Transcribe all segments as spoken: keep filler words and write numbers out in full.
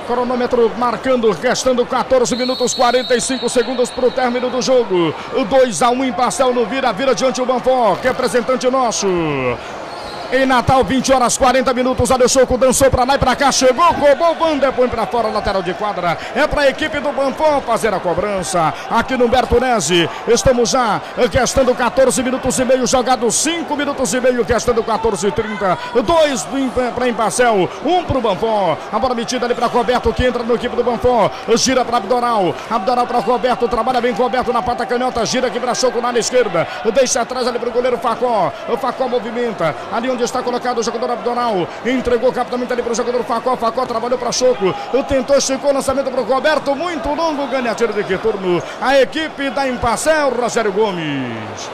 Cronômetro marcando, restando quatorze minutos e quarenta e cinco segundos para o término do jogo. dois a um em Parcel no vira-vira diante do Banfó, representante nosso. Em Natal, vinte horas, quarenta minutos, olha o Choco, dançou pra lá e pra cá, chegou, roubou o Wander, põe pra fora, lateral de quadra, é pra equipe do Banfó fazer a cobrança, aqui no Humberto Nese, estamos já restando quatorze minutos e meio, jogado cinco minutos e meio, restando quatorze e trinta, dois pra Parcel, um pro Banfó, a bola metida ali pra Roberto, que entra no equipe do Banfó, gira pra Abdoral, Abdoral pra Roberto, trabalha bem Roberto na pata canhota, gira aqui pra Choco na esquerda, deixa atrás ali pro goleiro Facó, o Facó movimenta, ali onde está colocado o jogador Abdoral, entregou rapidamente ali para o jogador Facó, Facó trabalhou para Choco, tentou, esticou o lançamento para o Roberto, muito longo, ganha tiro de retorno, a equipe da Parcel, Rogério Gomes.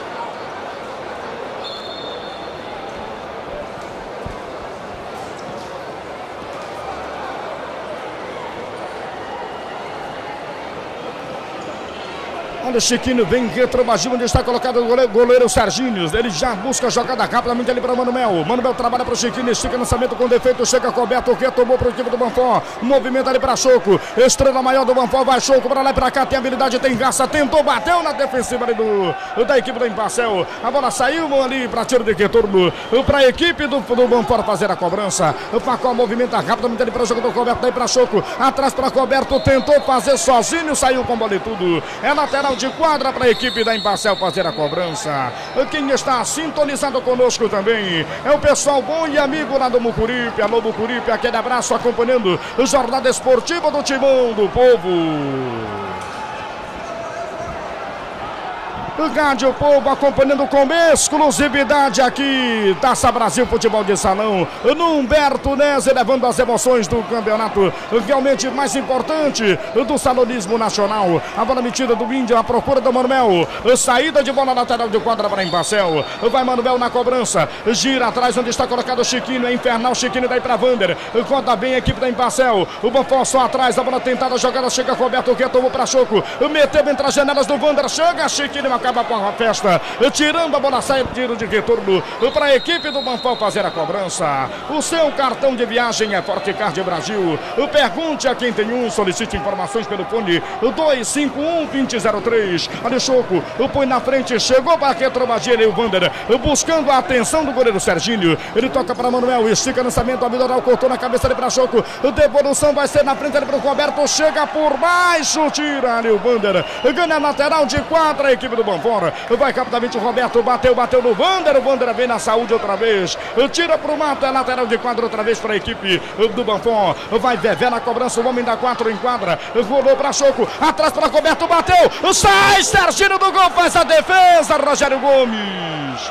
Olha o Chiquinho, vem retrobagindo, onde está colocado o goleiro, goleiro Serginho. Ele já busca a jogada rapidamente ali para Manuel. Manuel trabalha para o Chiquinho, estica lançamento com defeito, chega Roberto, retomou para o time do Banfó. Movimento ali para Choco, estrela maior do Banfó, vai Choco para lá e para cá, tem habilidade, tem graça, tentou, bateu na defensiva ali do, da equipe do Parcel. A bola saiu ali para tiro de retorno, para a equipe do, do Banfó fazer a cobrança. O Facó movimenta rapidamente ali para o jogador Roberto, daí para Choco, atrás para Roberto, tentou fazer sozinho, saiu com bola e tudo. É lateral de quadra para a equipe da Parcel fazer a cobrança. Quem está sintonizado conosco também é o pessoal bom e amigo lá do Mucuripe. Alô Mucuripe, aquele abraço acompanhando o Jornada Esportiva do Timão do Povo. Rádio Povo acompanhando com exclusividade aqui Taça Brasil Futebol de Salão no Humberto Nese, levando as emoções do campeonato realmente mais importante do salonismo nacional. A bola metida do Índio, a procura do Manuel, saída de bola lateral de quadra para Parcel. Vai Manuel na cobrança, gira atrás onde está colocado o Chiquinho, é infernal, Chiquinho daí para Wander, conta bem a equipe da Parcel. O Banfó só atrás, a bola tentada, a jogada chega Roberto, que tomou para Choco, meteu entre as janelas do Wander, chega Chiquinho, acaba com a festa, tirando a bola, sai tiro de retorno para a equipe do Banfó fazer a cobrança. O seu cartão de viagem é Fortecard Brasil. Pergunte a quem tem um, solicite informações pelo fone dois cinco um, dois zero zero três. Olha o Choco, põe na frente, chegou para a retrobagia e o Wander, buscando a atenção do goleiro Serginho. Ele toca para Manuel, estica lançamento, a Abdoral cortou na cabeça ali para Choco, devolução vai ser na frente ali para o Roberto, chega por baixo, tira ali o Wander, ganha lateral de quatro a equipe do Banfó. Vai rapidamente o Roberto, bateu, bateu no Wander, o Wander vem na saúde outra vez, tira pro mato, é lateral de quadra outra vez para a equipe do Banfó. Vai Vevé na cobrança, o homem da quatro em quadra, rolou para Choco, atrás para Roberto, bateu, sai, Serginho do gol, faz a defesa, Rogério Gomes.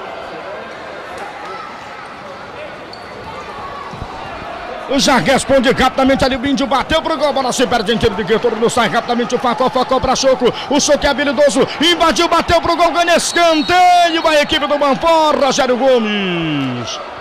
Já responde rapidamente ali o Índio, bateu pro gol, a bola se perde em tiro de retorno, sai rapidamente o Facó, Facó pra Choco, o Choco é habilidoso, invadiu, bateu pro gol, ganha escanteio, vai a equipe do Banfó, Rogério Gomes.